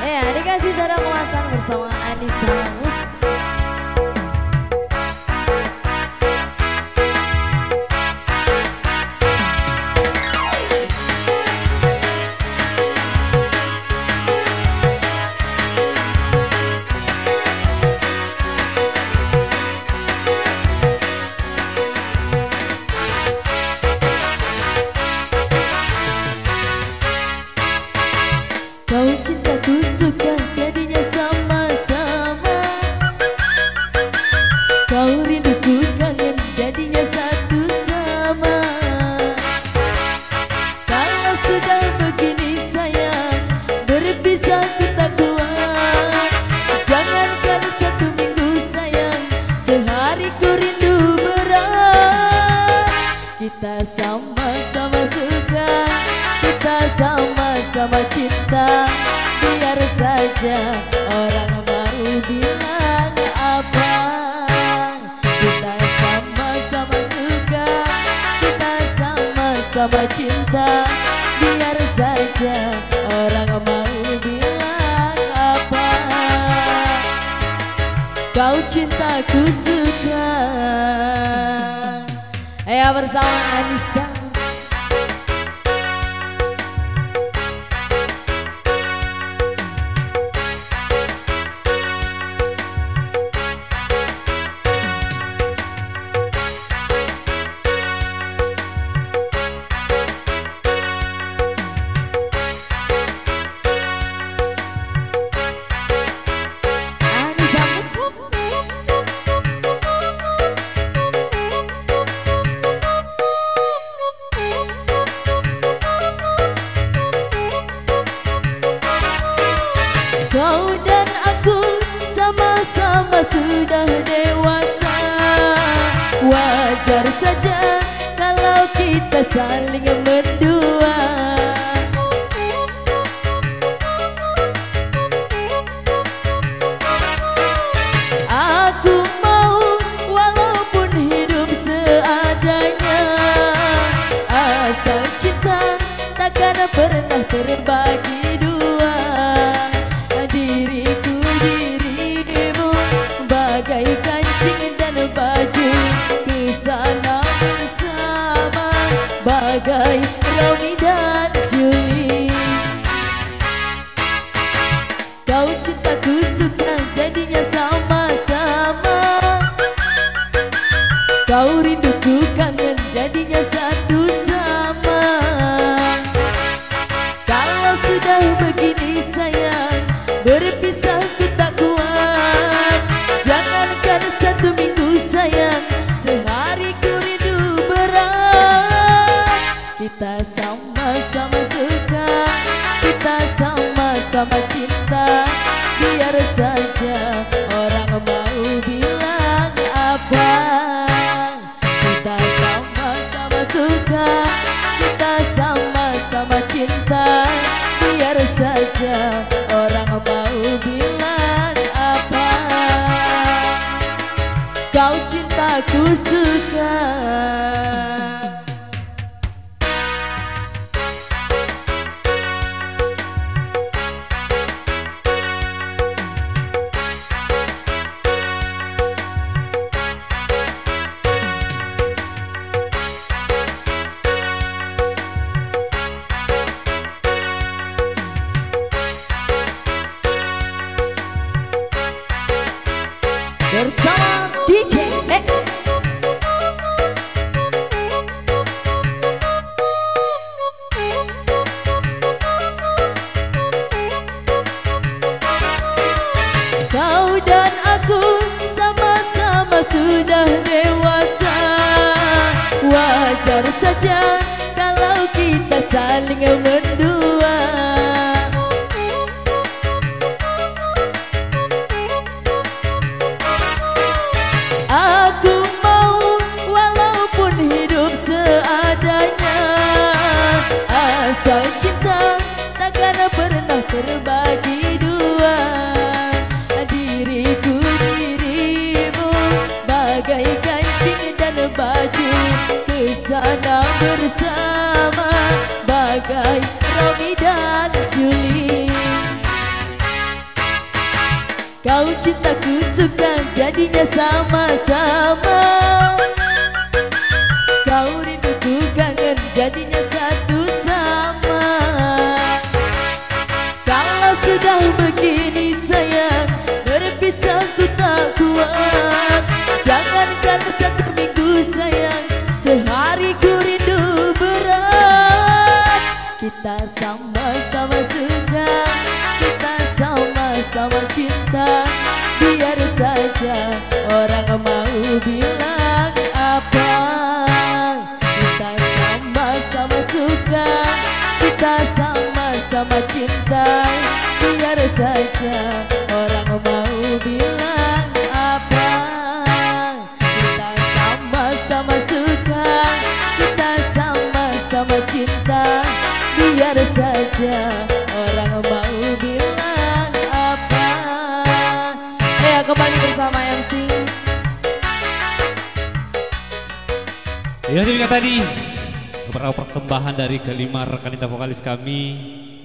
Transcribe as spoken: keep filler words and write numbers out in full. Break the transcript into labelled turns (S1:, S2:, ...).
S1: Ya, dikasih sada kuasan bersama Anissa Mus.
S2: Kau cintaku suka jadinya sama-sama. Kau rinduku kangen jadinya satu sama. Kalau sudah begini sayang, berpisah ku tak kuat. Jangankan satu minggu sayang, sehari ku rindu berat. Kita sama-sama suka, kita sama-sama cinta. Biar saja orang mau bilang apa. Kita sama-sama suka, kita sama-sama cinta. Biar saja orang mau bilang apa. Kau cintaku suka.
S1: Ya, bersama Anissa.
S2: Kau dan aku sama-sama sudah dewasa. Wajar saja kalau kita saling mendua. Aku mau walaupun hidup seadanya. Asal cinta takkan pernah terbagi dua. Diriku dirimu bagai kancing dan baju, kesana bersama bagai Romi dan Juli. Kau cintaku suka jadinya sama-sama. Kau rinduku kangen jadinya satu sama. Kalau sudah begini sayang, berpisah ku tak kuat. Jangankan satu minggu sayang, sehari ku rindu berat. Kita sama-sama suka, kita sama-sama cinta. Biar saja orang mau bilang apa. Kita sama-sama suka, kita sama-sama cinta. Biar saja orang mau bilang apa. Kau cintaku suka.
S1: Bersama D J eh.
S2: Kau dan aku sama-sama sudah dewasa. Wajar saja kalau kita saling mendua. Aku mau walaupun hidup seadanya. Asal cinta takkan pernah terbagi dua. Diriku dirimu bagai kancing dan baju, kesana bersama bagai Romi dan Juli. Kau cintaku suka jadinya sama-sama. Kau rinduku kangen jadinya satu sama. Kalau sudah begini sayang, berpisah ku tak kuat. Jangankan satu minggu sayang, sehari ku rindu berat. Kita sama-sama suka, kita sama-sama cinta. Biar saja orang mau bilang apa. Kita sama-sama suka, kita sama-sama cinta. Biar saja orang mau bilang apa. Kita sama-sama suka, kita sama-sama cinta. Biar saja orang mau bilang apa. Ayo kembali bersama M C.
S3: Ya, demikian tadi beberapa persembahan dari kelima rekanita vokalis kami